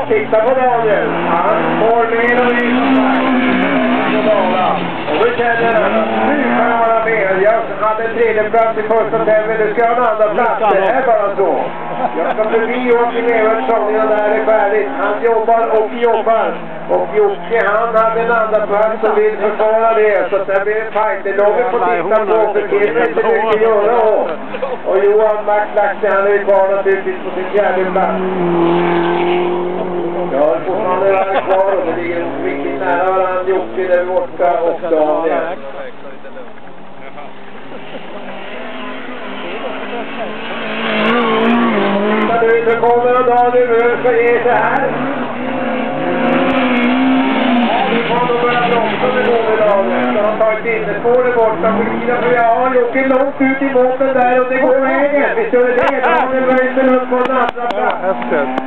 titta på Daniel. Han får med och och vi känner att nu kan jag vara med. Jag hade en tredje plats i första tävlingen. Nu ska jag ha en andra plats. Det är bara så. Jag ska förbi Joakim Evertsson innan det här är färdigt. Han jobbar. Och Jocke, han hade en andra plats och vill försvara det. Så att det blir en fight. Det låg på titta på. För det är inte mycket att göra. Och Johan McLaxi, han är kvar naturligtvis på sin fjärde plats. Ja, det är fortfarande där kvar och det ligger riktigt nära varandra. Jocke där borta och Daniel. Nu kommer Daniel nu ska ge sig här. Nu kommer de börja bromsa med Daniel. Så han tagit innerspåret borta på sidan. För ja, Jocke är långt ut i båten där och det går vägen. Vi skulle det. Daniel var inte upp på en andra plats.